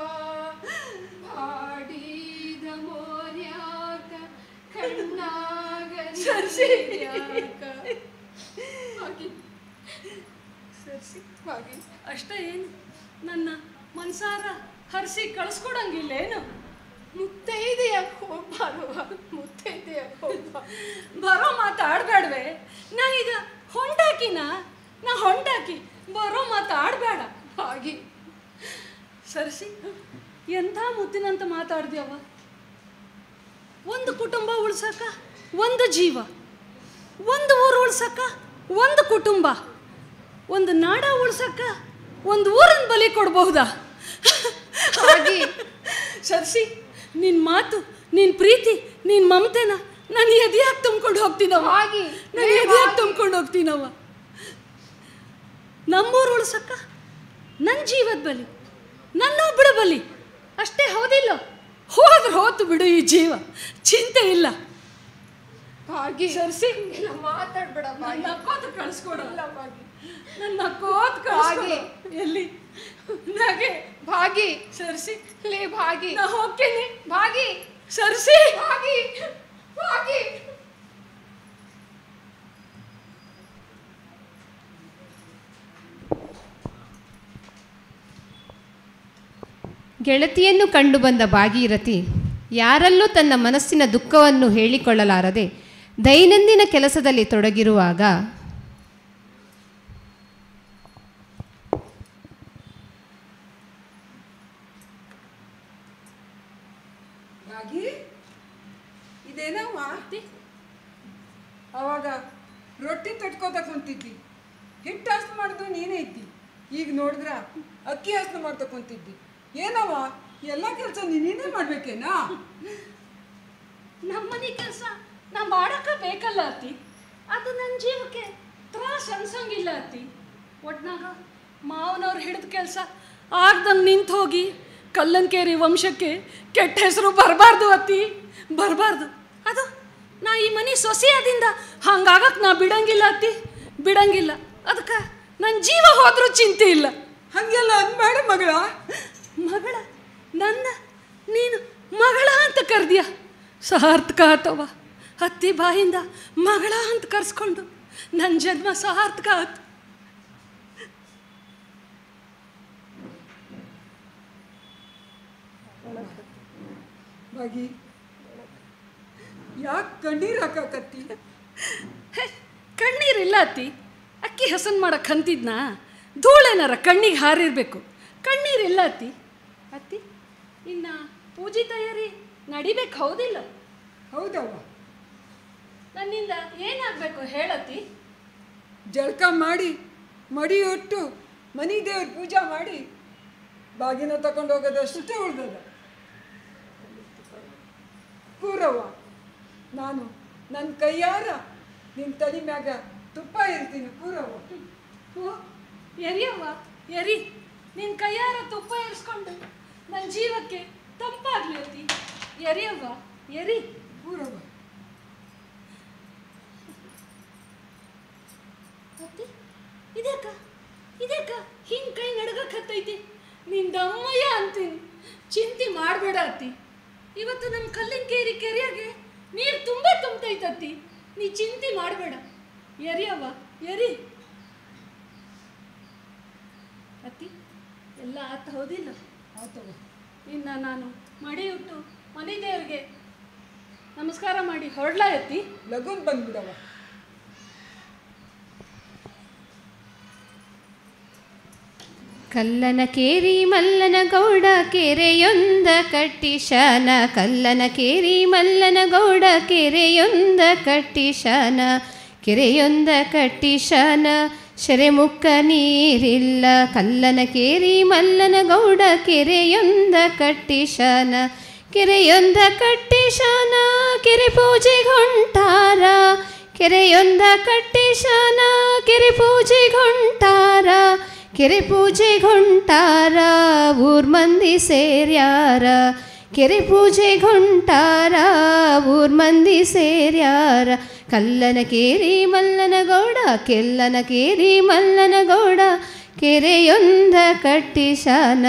[SPEAKER 1] ಹಾಡಿದ ಮೋರ್ಯಾಕ ಕಣ್ಣಾಗ ನೀರ್ಯಾಕ. ಹಾಗೆ
[SPEAKER 4] ಸರ್ಸಿ,
[SPEAKER 1] ಹಾಗೆ
[SPEAKER 4] ಅಷ್ಟ ಏನು ನನ್ನ ಮನ್ಸಾರ ಹರಿಸಿ ಕಳಿಸ್ಕೊಡಂಗಿಲ್ಲೇನು?
[SPEAKER 1] ಮುತ್ತೈದೆಯಾಗಿ ಹೋಗ್ಬಾರವ, ಮುತ್ತೈದೆಯಾಗಿ ಹೋಗ್ಬಾರ.
[SPEAKER 4] ಬರೋ ಮಾತಾಡ್ಬೇಡ್ವೆ. ನಾನೀಗ ಹೊಂಟಾಕಿ ಬರೋ ಮಾತಾಡ್ಬೇಡ.
[SPEAKER 1] ಹಾಗೆ
[SPEAKER 4] ಸರ್ಸಿ, ಎಂಥ ಮುತ್ತಿನಂತ ಮಾತಾಡ್ದ್ಯವ. ಒಂದು ಕುಟುಂಬ ಉಳ್ಸಕ ಒಂದು ಜೀವ, ಒಂದು ಊರು ಉಳ್ಸಕ ಒಂದು ಕುಟುಂಬ, ಒಂದು ನಾಡ ಉಳ್ಸಕ ಒಂದು ಊರನ್ನ ಬಲಿ ಕೊಡ್ಬಹುದಾ?
[SPEAKER 1] ಹಾಗೆ
[SPEAKER 4] ಸರ್ಸಿ, ನಿನ್ನ ಮಾತು, ನಿನ್ನ ಪ್ರೀತಿ, ನಿನ್ನ ಮಮತೆನ ನಾನು ಎದೆಯಾಗಿ ತುಂಬ್ಕೊಂಡು ಹೋಗ್ತೀನವ. ನಾನು ಎದೆಯಾಗಿ ತುಂಬ್ಕೊಂಡು ಹೋಗ್ತೀನವ. ನಮ್ಮೂರು ಉಳ್ಸಕ್ಕ ನನ್ನ ಜೀವದ ಬಲಿ, ನನ್ನೊಬ್ಬಳ ಬಲಿ ಅಷ್ಟೇ, ಹೌದಿಲ್ಲ? ಹೋತು ಬಿಡು ಈ ಜೀವ, ಚಿಂತೆ ಇಲ್ಲ.
[SPEAKER 1] ಹಾಗೆ
[SPEAKER 4] ಸರ್ಸಿ,
[SPEAKER 1] ಮಾತಾಡ್ಬೇಡ ಭಾಗಿ.
[SPEAKER 4] ನಕ್ಕೋತ ಕಳಿಸ್ಕೊಡಲ್ಲ
[SPEAKER 1] ಭಾಗಿ.
[SPEAKER 4] ನನ್ನ ನಕ್ಕೋತ ಕಳಿಸ್ಕೊಡು. ಎಲ್ಲಿ ನಗೆ
[SPEAKER 1] ಭಾಗಿ.
[SPEAKER 4] ಸರ್ಸಿ,
[SPEAKER 1] ಲೇ ಭಾಗಿ,
[SPEAKER 4] ನಾ ಹೋಗ್ತೇನೆ.
[SPEAKER 1] ಭಾಗಿ.
[SPEAKER 4] ಸರ್ಸಿ,
[SPEAKER 1] ಭಾಗಿ, ಭಾಗಿ. ಗೆಳತಿಯನ್ನು ಕಂಡು ಬಂದ ಭಾಗೀರಥಿ ಯಾರಲ್ಲೂ ತನ್ನ ಮನಸ್ಸಿನ ದುಃಖವನ್ನು ಹೇಳಿಕೊಳ್ಳಲಾರದೆ ದೈನಂದಿನ ಕೆಲಸದಲ್ಲಿ ತೊಡಗಿರುವಾಗ
[SPEAKER 2] ಇದೇನವ್ವ? ಅವಾಗ ರೊಟ್ಟಿ ತಟ್ಕೋತ ಕುಂತಿದ್ದಿ, ಹಿಟ್ಟು ಹಸ್ಲು ಮಾಡಿದ್ರು ನೀನೇ ಇದ್ದಿ. ಈಗ ನೋಡಿದ್ರ ಅಕ್ಕಿ ಹಸ್ಲು ಮಾಡ್ತಾ ಕುಂತಿದ್ದಿ. ಏನವ್ವ, ಎಲ್ಲ ಕೆಲಸ ನೀನೇ ಮಾಡ್ಬೇಕೇನಾ?
[SPEAKER 4] ನಮ್ಮನೆ ಕೆಲಸ ನಾ ಮಾಡಕ್ಕ ಬೇಕಲ್ಲ ಅತ್ತಿ. ಅದು ನನ್ನ ಜೀವಕ್ಕೆ ತ್ರಾಸ ಅನ್ಸಂಗಿಲ್ಲ ಅತ್ತಿ. ಒಟ್ನಾಗ ಮಾವನವ್ರು ಹಿಡಿದ ಕೆಲಸ ಆಗ್ದಂಗೆ ನಿಂತು ಹೋಗಿ ಕಲ್ಲಂಕೇರಿ ವಂಶಕ್ಕೆ ಕೆಟ್ಟ ಹೆಸರು ಬರಬಾರ್ದು ಅತ್ತಿ, ಬರಬಾರ್ದು. ಅದು ನಾ ಈ ಮನೆ ಸೊಸೆಯಾದಿಂದ ಹಂಗಾಗಕ್ಕೆ ನಾ ಬಿಡಂಗಿಲ್ಲ ಅತ್ತಿ, ಬಿಡಂಗಿಲ್ಲ. ಅದಕ್ಕೆ ನನ್ನ ಜೀವ ಹೋದ್ರೂ ಚಿಂತೆ ಇಲ್ಲ.
[SPEAKER 2] ಹಂಗೆಲ್ಲ ಅನ್ಬೇಡ ಮಗಳ.
[SPEAKER 4] ಮಗಳ ನನ್ನ ನೀನು ಮಗಳ ಅಂತ ಕರೆದ್ಯ, ಸಾರ್ಥಕ ಆತವ. ಅತ್ತಿ ಬಾಯಿಂದ ಮಗಳ ಅಂತ ಕರೆಸ್ಕೊಂಡು ನನ್ನ ಜನ್ಮ ಸಾರ್ಥಕ ಆತು.
[SPEAKER 2] ಬಾಗಿ ಯಾಕೆ ಕಣ್ಣೀರು ಹಾಕಕತ್ತಿ?
[SPEAKER 4] ಕಣ್ಣೀರಿಲ್ಲ ಅತ್ತಿ, ಅಕ್ಕಿ ಹಸನ್ ಮಾಡಕ್ಕೆ ಅಂತಿದ್ನಾ, ಧೂಳೇನಾರ ಕಣ್ಣಿಗೆ ಹಾರಿರ್ಬೇಕು. ಕಣ್ಣೀರಿಲ್ಲ ಅತ್ತಿ. ಅತ್ತಿ ಇನ್ನು ಪೂಜೆ ತಯಾರಿ ನಡಿಬೇಕು ಹೌದಿಲ್ಲ?
[SPEAKER 2] ಹೌದವ್ವ.
[SPEAKER 4] ನನ್ನಿಂದ ಏನಾಗಬೇಕು ಹೇಳತ್ತಿ?
[SPEAKER 2] ಜಳಕ ಮಾಡಿ ಮಡಿ ಒಟ್ಟು ಮನೆ ದೇವ್ರ ಪೂಜೆ ಮಾಡಿ ಬಾಗಿನ ತಗೊಂಡು ಹೋಗೋದಷ್ಟೇ ಉಳ್ದದ. ಕೂರವ್ವ, ನಾನು ನನ್ನ ಕೈಯಾರ ನಿನ್ನ ತಲೆ ಮ್ಯಾಗ ತುಪ್ಪ ಇರ್ತೀನಿ. ಕೂರವ್ವ.
[SPEAKER 4] ಓ ಎರಿಯವ್ವ ಎರಿ, ನಿನ್ನ ಕೈಯಾರ ತುಪ್ಪ ಇರಿಸ್ಕೊಂಡು ನನ್ನ ಜೀವಕ್ಕೆ ತಂಪಾಗ್ಲಿ ಅತ್ತಿ. ಎರಿಯವ್ವ ಎರಿ.
[SPEAKER 2] ಕೂರವ್ವ.
[SPEAKER 4] ಅತ್ತಿ ಇದ್ಯಾಕ ಇದ್ಯಾಕ ಹಿಂಗೆ ಕೈ ನಡ್ಗಕ್ಕೆ ಹತ್ತೈತಿ? ನಿಂದಮ್ಮಯ್ಯ ಅಂತೀನಿ. ಚಿಂತೆ ಮಾಡಬೇಡ ಅತ್ತಿ, ಇವತ್ತು ನಮ್ಮ ಕಲ್ಲಿನ ಕೆರೆಯಾಗೆ ನೀರು ತುಂಬ ತುಂಬತೈತತ್ತಿ. ನೀ ಚಿಂತೆ ಮಾಡಬೇಡ. ಎರಿಯವ್ವ ಎರಿ. ಅತ್ತಿ ಎಲ್ಲ ಆತ ಹೌದಿಲ್ಲ?
[SPEAKER 2] ಆತವ.
[SPEAKER 4] ಇನ್ನು ನಾನು ಮಡಿ ಉಟ್ಟು ಮನೆ ದೇವ್ರಿಗೆ ನಮಸ್ಕಾರ ಮಾಡಿ ಹೊರಡ್ಲಾ ಎತ್ತಿ?
[SPEAKER 2] ಲಗುನ್ ಬಂದ್ಬಿಡವ.
[SPEAKER 1] ಕಲ್ಲನ ಕೇರಿ ಮಲ್ಲನ ಗೌಡ ಕೆರೆಯೊಂದ ಕಟ್ಟಿಶಾನ, ಕಲ್ಲನ ಕೇರಿ ಮಲ್ಲನ ಗೌಡ ಕೆರೆಯೊಂದ ಕಟ್ಟಿಶಾನ, ಕೆರೆಯೊಂದ ಕಟ್ಟಿಶಾನ ಶರೆಮುಕ್ಕ ನೀರಿಲ್ಲ. ಕಲ್ಲನ ಕೇರಿ ಮಲ್ಲನ ಗೌಡ ಕೆರೆಯೊಂದ ಕಟ್ಟಿಶಾನ, ಕೆರೆಯೊಂದ ಕಟ್ಟಿಶಾನ ಕೆರೆ ಪೂಜೆಗೊಂಟಾರ, ಕೆರೆಯೊಂದ ಕಟ್ಟಿಶಾನ ಕೆರೆ ಪೂಜೆಗೊಂಟಾರ, ಕೆರೆ ಪೂಜೆಗೊಂಟಾರ ಊರ್ ಮಂದಿ ಸೇರ್ಯಾರ, ಕೆರೆ ಪೂಜೆಗೊಂಟಾರ ಊರ್ ಮಂದಿ ಸೇರ್ಯಾರ. ಕಲ್ಲನ ಕೇರಿ ಮಲ್ಲನ ಗೌಡ, ಕೆಲ್ಲನ ಕೇರಿ ಮಲ್ಲನ ಗೌಡ ಕೆರೆಯೊಂದ ಕಟ್ಟಿಶಾನ,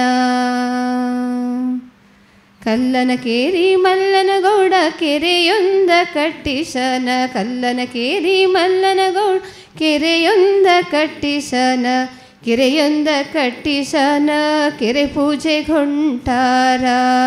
[SPEAKER 1] ಕಲ್ಲನ ಕೇರಿ ಮಲ್ಲನ ಗೌಡ ಕೆರೆಯೊಂದ ಕಟ್ಟಿಶಾನ, ಕಲ್ಲನ ಕೇರಿ ಮಲ್ಲನ ಗೌಡ ಕೆರೆಯೊಂದ ಕಟ್ಟಿಶಾನ, ಕೆರೆಯೊಂದ ಕಟ್ಟಿಶಾನ ಕೆರೆ ಪೂಜೆಗೊಂಟಾರ.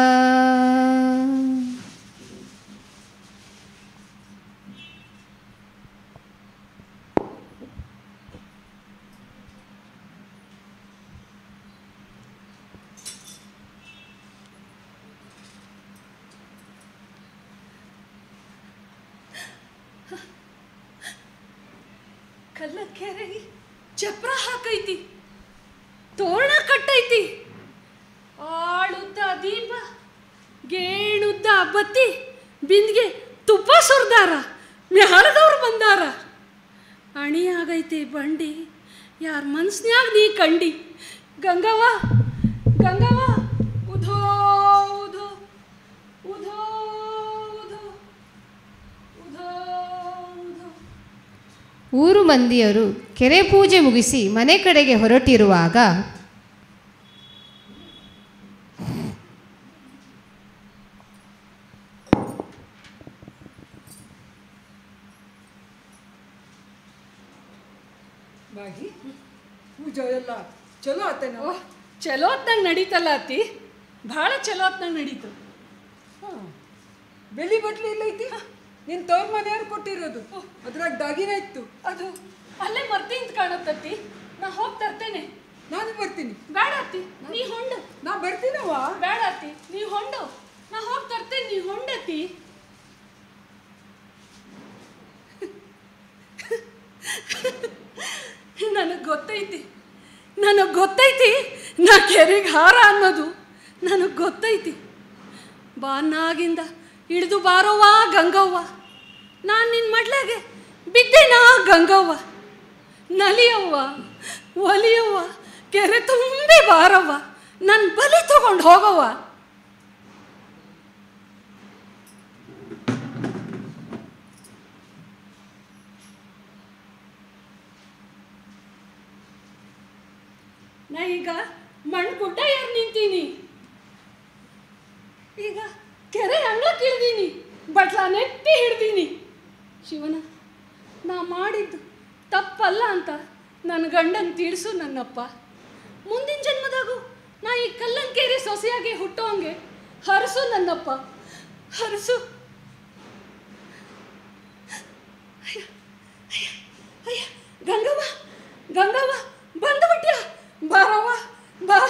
[SPEAKER 4] ಕಲ್ಲಕೆರೆಗೆ ಚಪ್ರ ಹಾಕೈತಿ, ತೋರಣ ಕಟ್ಟೈತಿ, ಆಳುದ್ದ ದೀಪ, ಗೇಣುದ್ದ ಬತ್ತಿ, ಬಿಂದಿಗೆ ತುಪ್ಪ ಸುರಿದಾರ, ಮ್ಯಾಳದವ್ರು ಬಂದಾರ. ಅಣಿ ಆಗೈತಿ ಬಂಡಿ, ಯಾರ ಮನ್ಸ್ನ್ಯಾಗ ನೀ ಕಂಡಿ. ಗಂಗವ್ವ ಗಂಗವ್ವ ಉಧೋ ಉಧೋ ಉಧೋ ಉಧೋ ಉಧೋ ಉಧೋ.
[SPEAKER 1] ಊರು ಮಂದಿಯರು ಕೆರೆ ಪೂಜೆ ಮುಗಿಸಿ ಮನೆ ಕಡೆಗೆ ಹೊರಟಿರುವಾಗ
[SPEAKER 2] ಬಾಗಿ ಪೂಜೆ ಎಲ್ಲ ಚಲೋ ಆತೇನೋ?
[SPEAKER 4] ಓಹ್ ಚಲೋ ಹೊತ್ನಾಗ ನಡೀತಲ್ಲ ಅತ್ತಿ, ಭಾಳ ಚಲೋ ಹೊತ್ನಾಗ ನಡೀತು.
[SPEAKER 2] ಹಾಂ, ಬೆಳ್ಳಿ ಬಟ್ಲಿ ಇಲ್ಲ ಐತಿ? ನಿನ್ನ ತವ್ರ ಮನೆಯವ್ರು ಕೊಟ್ಟಿರೋದು, ಅದ್ರಾಗ ದಾಗಿನ ಇತ್ತು.
[SPEAKER 4] ಅದು ಅಲ್ಲೇ ಮರ್ತಿಂತ ಕಾಣತ್ತತ್ತಿ, ನಾ ಹೋಗಿ ತರ್ತೇನೆ.
[SPEAKER 2] ನಾನು ಬರ್ತೀನಿ.
[SPEAKER 4] ಬೇಡ ಅತ್ತಿ ನೀ ಹೊಂಡು.
[SPEAKER 2] ನಾ ಬರ್ತೀನವ್ವ.
[SPEAKER 4] ಬೇಡ ಅತ್ತಿ ನೀ ಹೊಂಡು, ನಾ ಹೋಗಿ ತರ್ತೇನೆ, ನೀ ಹೊಂಡತ್ತಿ. ನನಗೆ ಗೊತ್ತೈತಿ ನಾ ಕೆರೆಗೆ ಹಾರ ಅನ್ನೋದು ನನಗೆ ಗೊತ್ತೈತಿ. ಬಾನಾಗಿಂದ ಇಳಿದು ಬಾರೋವ ಗಂಗವ್ವ, ನಾನು ನಿನ್ನ ಮಡ್ಲೆಗೆ ಬಿದ್ದೇನ ಗಂಗವ್ವ. ನಲಿಯವ್ವ ಒಲಿಯವ್ವ, ಕೆರೆ ತುಂಬಿ ಬಾರವ್ವ, ನನ್ನ ಬಲಿ ತಗೊಂಡು ಹೋಗವ್ವ. ನಾ ಈಗ ಮಣ್ಣು ಗುಡ್ಡ ಏರ್ ನಿಂತೀನಿ. ಈಗ ಕೆರೆ ಅಂಗ್ಳಕ್ಕೆ ಇಳ್ದೀನಿ, ಬಟ್ಲ ನೆತ್ತಿ ಹಿಡ್ದೀನಿ. ಶಿವನ, ನಾ ಮಾಡಿದ್ದು ತಪ್ಪಲ್ಲ ಅಂತ ನನ್ನ ಗಂಡನ ತಿಳಿಸು ನನ್ನಪ್ಪ. ಮುಂದಿನ ಜನ್ಮದಾಗೂ ನಾ ಈ ಕಲ್ಲಂಕೇರಿ ಸೊಸೆಯಾಗಿ ಹುಟ್ಟೋಂಗೆ ಹರಸು ನನ್ನಪ್ಪ, ಹರಸು. ಅಯ್ಯ ಗಂಗವ್ವ, ಗಂಗವ್ವ ಬಂದುಬಿಟ್ಯ, ಬಾರವ್ವ ಬಾ.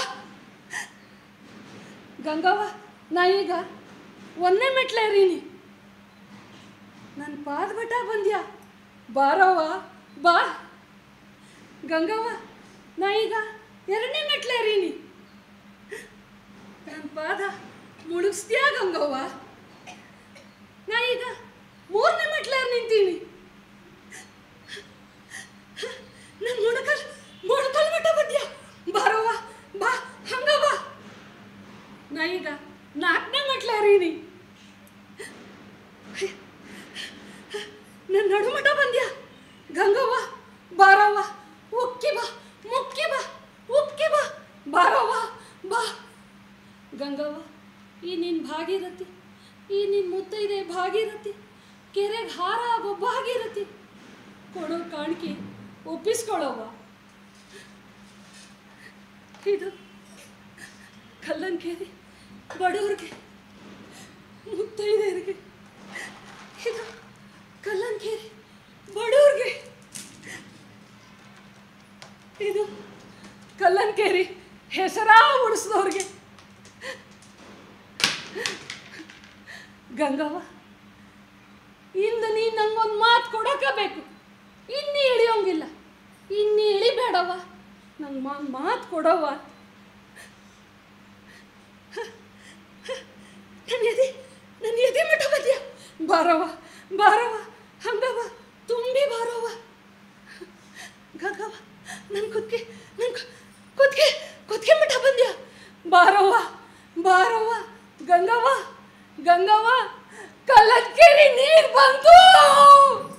[SPEAKER 4] ಗಂಗವ್ವ, ನಾ ಈಗ ಒಂದೇ ಮೆಟ್ಲೇರೀನಿ, ನನ್ನ ಪಾದ ಬಟ ಬಂದ್ಯಾ, ಬಾರವ್ವ ಬಾ. ಗಂಗವ್ವ, ನಾ ಈಗ 2ನೇ ಮೆಟ್ಲೇರೀನಿ, ನನ್ನ ಪಾದ ಮುಳುಗಿಸ್ತೀಯಾ ಗಂಗವ್ವ. ನಾ ಈಗ 3ನೇ ಮೆಟ್ಲೇರ್ ನಿಂತೀನಿ, ನನ್ನ ಮೊಣಕಲ್ ಮಟ್ಟ ಬಂದ್ಯಾ, ಬಾರವ್ವ ಬಾ ಹಂಗವ್ವ. ನಾ ಈಗ 4ನೇ ಮೆಟ್ಲೇರೀನಿ, ನನ್ನ ನಡುಮಠ ಬಂದ್ಯಾ, ಗಂಗವ್ವ ಬಾರವ್ವ, ಉಕ್ಕಿ ಬಾ, ಮುಕ್ಕಿ ಬಾ, ಉಕ್ಕಿ ಬಾ, ಬಾರವ್ವ ಬಾ. ಗಂಗವ್ವ, ಈ ನಿನ್ನ ಭಾಗೀರಥಿ, ಈ ನಿನ್ನ ಮುತ್ತೈದೆ ಭಾಗೀರಥಿ, ಕೆರೆಗೆ ಹಾರ ಆಗೋ ಭಾಗೀರಥಿ, ಕೊಡೋ ಕಾಣಿಕೆ ಒಪ್ಪಿಸ್ಕೊಳವ್ವ. ಇದು ಕಲ್ಲಂಕೇರಿ ಬಡವ್ರಿಗೆ, ಮುತ್ತೈದೆಯರಿಗೆ, ಇದು ಕಲ್ಲಂಕೇರಿ ಬಡವ್ರಿಗೆ, ಇದು ಕಲ್ಲಂಕೇರಿ ಹೆಸರ ಉಳಿಸಿದವ್ರಿಗೆ. ಗಂಗವ್ವ, ಇಂದು ನೀನು ನಂಗೊಂದು ಮಾತು ಕೊಡೋಕಬೇಕು. ಇನ್ನೂ ಇಳಿಯೋಂಗಿಲ್ಲ, ಇನ್ನೂ ಇಳಿಬೇಡವ್ವ, ನಂಗೆ ಮಾತು ಕೊಡವ್ವ. ನನ್ನ ಎದೆ ಮಠ ಬಂದ್ಯ, ಬಾರವ್ವ ಬಾರವ್ವ, ಹಂಗವ್ವ ತುಂಬಿ ಬಾರವ್ವ. ಗಂಗವ್ವ, ನನ್ನ ಕುದ್ಕೆ ಮಠ ಬಂದ್ಯ, ಬಾರವ್ವ ಬಾರವ್ವ. ಗಂಗವ್ವ, ಗಂಗವ್ವ, ಕಲ್ಲಂಕೇರಿ ನೀರು ಬಂತು.